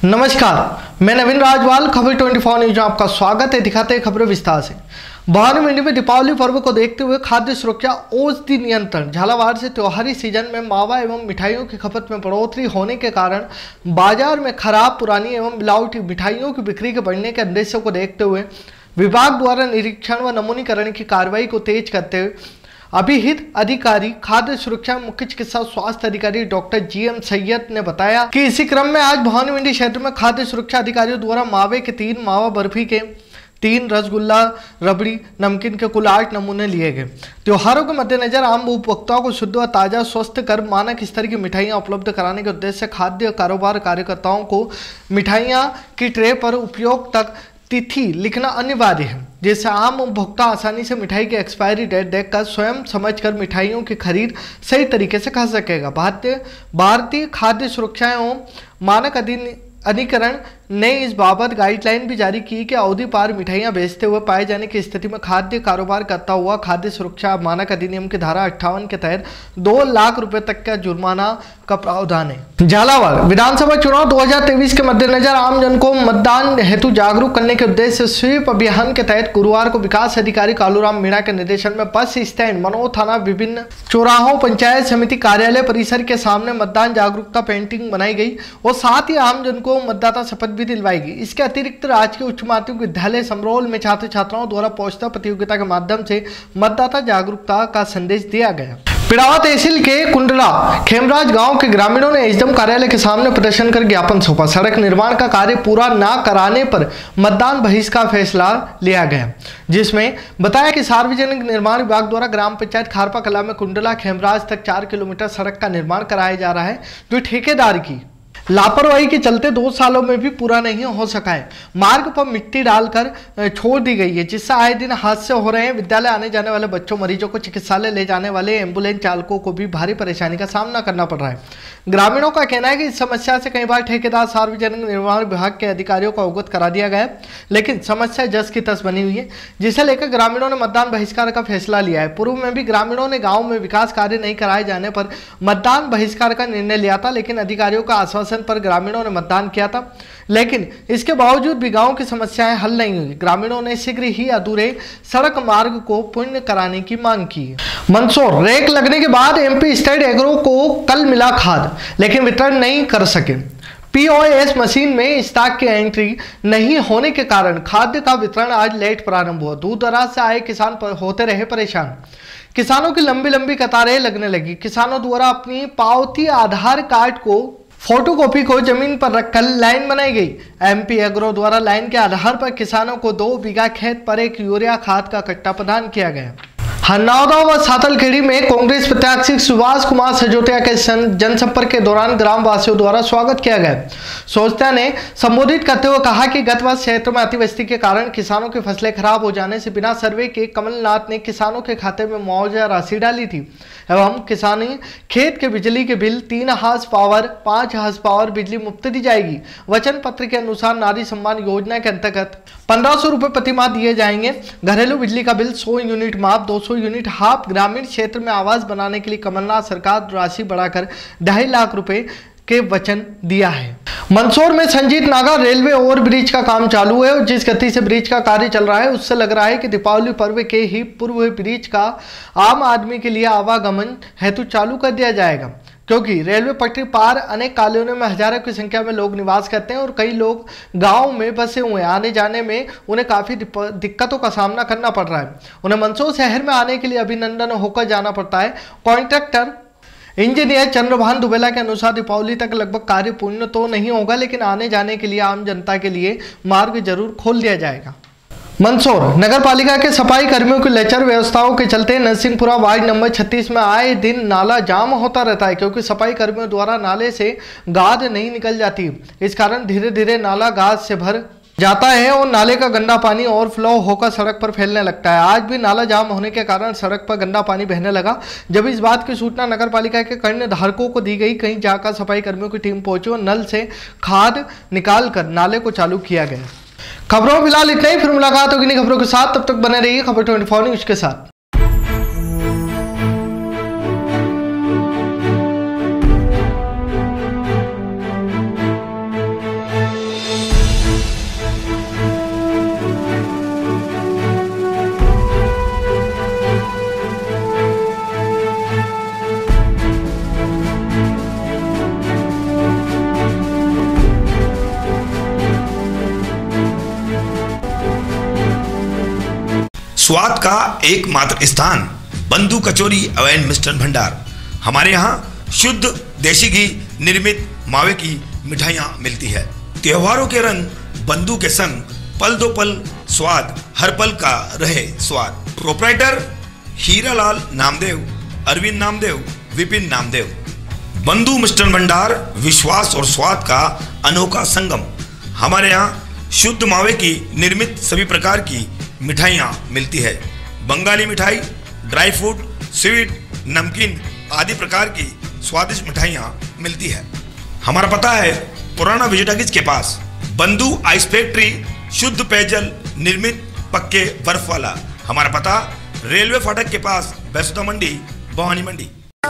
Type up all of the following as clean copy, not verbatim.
नमस्कार, मैं नवीन राजवाल, खबर 24 न्यूज में आपका स्वागत है। दिखाते हैं खबरें विस्तार से। भवानी मंडी में दीपावली पर्व को देखते हुए खाद्य सुरक्षा औषधि नियंत्रण झालावाड़ से त्योहारी सीजन में मावा एवं मिठाइयों की खपत में बढ़ोतरी होने के कारण बाजार में खराब, पुरानी एवं मिलावटी मिठाइयों की बिक्री के बढ़ने के अंदेशों को देखते हुए विभाग द्वारा निरीक्षण व नमूनीकरण की कार्रवाई को तेज करते हुए अभिहित अधिकारी खाद्य सुरक्षा मुख्य चिकित्सा स्वास्थ्य अधिकारी डॉक्टर GM सैयद ने बताया कि इसी क्रम में आज भवानी मंडी क्षेत्र में खाद्य सुरक्षा अधिकारियों द्वारा मावे के 3, मावा बर्फी के 3, रसगुल्ला, रबड़ी, नमकीन के कुल 8 नमूने लिए गए। त्योहारों के मद्देनजर आम उपभोक्ताओं को शुद्ध व ताजा, स्वस्थ कर मानक स्तर की मिठाइयां उपलब्ध कराने के उद्देश्य से खाद्य कारोबार कार्यकर्ताओं को मिठाइयां की ट्रे पर उपयोग तक तिथि लिखना अनिवार्य है, जिससे आम उपभोक्ता आसानी से मिठाई की एक्सपायरी डेट देखकर स्वयं समझकर मिठाइयों की खरीद सही तरीके से कर सकेगा। भारतीय खाद्य सुरक्षा एवं मानक अधिकरण ने इस बाबत गाइडलाइन भी जारी की कि अवधि पार मिठाइयां बेचते हुए पाए जाने की स्थिति में खाद्य कारोबार करता हुआ खाद्य सुरक्षा मानक अधिनियम की धारा 58 के तहत 2 लाख रुपए तक का जुर्माना का प्रावधान है। झालावाड़ विधानसभा चुनाव 2023 के मद्देनजर आमजन को मतदान हेतु जागरूक करने के उद्देश्य से स्वीप अभियान के तहत गुरुवार को विकास अधिकारी कालूराम मीणा के निर्देशन में बस स्टैंड, मनोर थाना, विभिन्न चौराहों, पंचायत समिति कार्यालय परिसर के सामने मतदान जागरूकता पेंटिंग बनाई गई और साथ ही आमजन को मतदाता शपथ भी दिलवाएगी। इसके अतिरिक्त राजकीय उच्च माध्यमिक विद्यालय समरोल में छात्र छात्राओं द्वारा पोस्टर प्रतियोगिता के माध्यम से मतदाता जागरूकता का संदेश दिया गया। पिड़ावा तहसील के कुंडला खेमराज गांव के ग्रामीणों ने एसडीएम कार्यालय के सामने प्रदर्शन कर ज्ञापन सौंपा। सड़क निर्माण का कार्य पूरा न कराने पर मतदान बहिष्कार का फैसला लिया गया, जिसमें बताया कि सार्वजनिक निर्माण विभाग द्वारा ग्राम पंचायत खारपा कला में कुंडला खेमराज तक 4 किलोमीटर सड़क का निर्माण कराया जा रहा है, जो ठेकेदार की लापरवाही के चलते 2 सालों में भी पूरा नहीं हो सका है। मार्ग पर मिट्टी डालकर छोड़ दी गई है, जिससे आए दिन हादसे हो रहे हैं। विद्यालय आने जाने वाले बच्चों, मरीजों को चिकित्सालय ले जाने वाले एम्बुलेंस चालकों को भी भारी परेशानी का सामना करना पड़ रहा है। ग्रामीणों का कहना है कि इस समस्या से कई बार ठेकेदार, सार्वजनिक निर्माण विभाग के अधिकारियों को अवगत करा दिया गया है, लेकिन समस्या जस की तस बनी हुई है, जिसे लेकर ग्रामीणों ने मतदान बहिष्कार का फैसला लिया है। पूर्व में भी ग्रामीणों ने गाँव में विकास कार्य नहीं कराए जाने पर मतदान बहिष्कार का निर्णय लिया था, लेकिन अधिकारियों का आश्वासन पर ग्रामीणों ने मतदान किया था, लेकिन इसके बावजूद भी गांव की समस्याएं हल नहीं हुई। ग्रामीणों ने शीघ्र ही अधूरे सड़क मार्ग को पूर्ण कराने की मांग की। मंदसौर रेक लगने के बाद MP स्टेट एग्रो को कल मिला खाद, लेकिन वितरण नहीं कर सके। POS मशीन में स्टॉक की एंट्री नहीं होने के कारण खाद्य का वितरण आज लेट प्रारंभ हुआ। दूर दराज से आए किसान होते रहे परेशान। किसानों की लंबी लंबी कतारें लगने लगी। किसानों द्वारा अपनी पावती, आधार कार्ड को फोटोकॉपी को जमीन पर रखकर लाइन बनाई गई। MP एग्रो द्वारा लाइन के आधार पर किसानों को 2 बीघा खेत पर 1 यूरिया खाद का कट्टा प्रदान किया गया। हरनौदा व सातलखेड़ी में कांग्रेस प्रत्याशी सुभाष कुमार सजोतिया के जनसंपर्क के दौरान ग्रामवासियों द्वारा स्वागत किया गया। सजोतिया ने संबोधित करते हुए कहा कि गत वर्ष क्षेत्र में अतिवृष्टि के कारण किसानों की फसलें खराब हो जाने से बिना सर्वे के कमलनाथ ने किसानों के खाते में मुआवजा राशि डाली थी एवं किसानी खेत के बिजली के bill 3 horse power, 5 horse power बिजली मुफ्त दी जाएगी। वचन पत्र के अनुसार नारी सम्मान योजना के अंतर्गत 1500 रुपए प्रति माह दिए जाएंगे। घरेलू बिजली का बिल 100 यूनिट माफ, 200 यूनिट हाफ। ग्रामीण क्षेत्र में आवास बनाने के लिए कमलनाथ सरकार राशि बढ़ाकर 2.5 लाख रुपए के वचन दिया है। मंदसौर में Sanjit Naga railway over bridge का काम चालू है और जिस गति से ब्रिज का कार्य चल रहा है, उससे लग रहा है कि दीपावली पर्व के ही पूर्व ब्रिज का आम आदमी के लिए आवागमन हेतु चालू कर दिया जाएगा, क्योंकि रेलवे पटरी पार अनेक कॉलोनियों में हजारों की संख्या में लोग निवास करते हैं और कई लोग गांव में बसे हुए हैं। आने जाने में उन्हें काफी दिक्कतों का सामना करना पड़ रहा है। उन्हें मंदसौर शहर में आने के लिए अभिनंदन होकर जाना पड़ता है। कॉन्ट्रैक्टर इंजीनियर चंद्रभान दुबेला के अनुसार दीपावली तक लगभग कार्य पूर्ण तो नहीं होगा, लेकिन आने जाने के लिए आम जनता के लिए मार्ग जरूर खोल दिया जाएगा। मंदसौर नगर पालिका के सफाई कर्मियों की लचर व्यवस्थाओं के चलते नरसिंहपुरा वार्ड नंबर 36 में आए दिन नाला जाम होता रहता है, क्योंकि सफाई कर्मियों द्वारा नाले से गाद नहीं निकल जाती। इस कारण धीरे धीरे नाला गाद से भर जाता है और नाले का गंदा पानी ओवरफ्लो होकर सड़क पर फैलने लगता है। आज भी नाला जाम होने के कारण सड़क पर गंदा पानी बहने लगा। जब इस बात की सूचना नगर पालिका के कर्णधारकों को दी गई, कहीं जाकर सफाई कर्मियों की टीम पहुंची और नल से खाद निकालकर नाले को चालू किया गया। खबरों में फिलहाल इतना ही, फिर मुलाकात होगी नई खबरों के साथ। तब तक बने रहिए खबर 24 न्यूज के साथ। स्वाद का एकमात्र स्थान बंधु कचौरी एवं मिष्ठान भंडार। हमारे यहाँ शुद्ध देसी घी निर्मित मावे की मिठाइयाँ मिलती है। त्योहारों के रंग बंधु के संग पल दो पल स्वाद, हर पल का रहे स्वाद। प्रोप्राइटर हीरालाल नामदेव, अरविंद नामदेव, विपिन नामदेव। बंधु मिष्ठान भंडार विश्वास और स्वाद का अनोखा संगम। हमारे यहाँ शुद्ध मावे की निर्मित सभी प्रकार की मिठाइयाँ मिलती है। बंगाली मिठाई, ड्राई फ्रूट, स्वीट, नमकीन आदि प्रकार की स्वादिष्ट मिठाइयाँ मिलती है। हमारा पता है पुराना विजयटागिज के पास। बंधु आइस फैक्ट्री, शुद्ध पेयजल निर्मित पक्के बर्फ वाला। हमारा पता रेलवे फाटक के पास, बैसुदा मंडी, भवानी मंडी।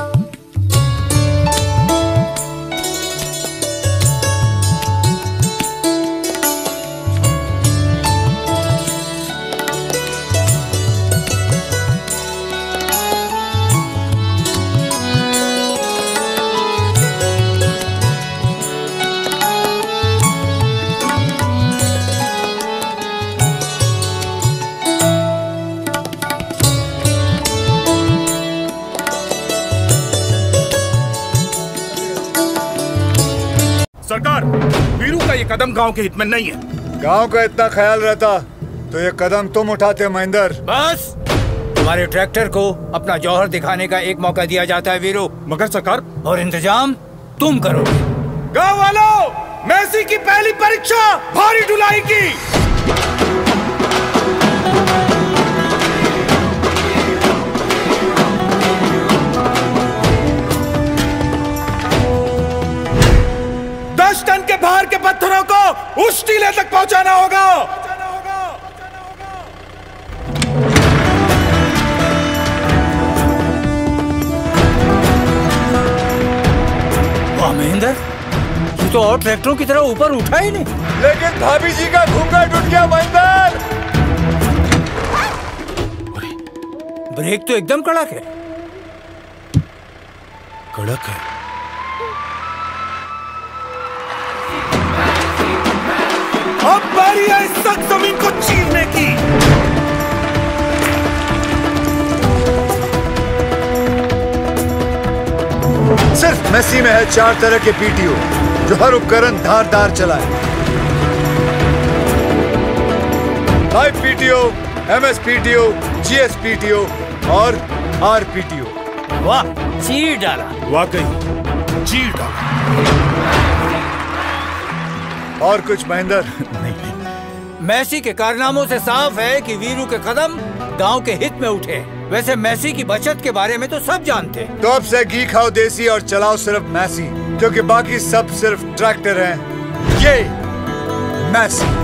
सरकार, वीरू का ये कदम गांव के हित में नहीं है। गांव का इतना ख्याल रहता तो ये कदम तुम उठाते महेंद्र। बस तुम्हारे ट्रैक्टर को अपना जौहर दिखाने का एक मौका दिया जाता है वीरू। मगर सरकार, और इंतजाम तुम करोगे। गांव वालों, मेसी की पहली परीक्षा भारी ढुलाई की। टन के भार के पत्थरों को उस टीले तक पहुंचाना होगा। वाह महेंद्र, ये तो और ट्रैक्टरों की तरह ऊपर उठा ही नहीं। लेकिन भाभी जी का घूंघट उठ गया महेंद्र। ब्रेक तो एकदम कड़क है। कड़क है। अब बारी है इस सख्त जमीन को चीरने की। सिर्फ मेसी में है 4 तरह के पीटीओ जो हर उपकरण धारदार चलाए। Live PTO, MS PTO, GS PTO और आर पीटीओ। वाह, चीर डाला। वाकई चीर डाला। और कुछ महेंद्र? मेसी के कारनामों से साफ है कि वीरू के कदम गांव के हित में उठे। वैसे मेसी की बचत के बारे में तो सब जानते। तो अब से घी खाओ देसी और चलाओ सिर्फ मेसी, क्योंकि बाकी सब सिर्फ ट्रैक्टर हैं। ये मेसी।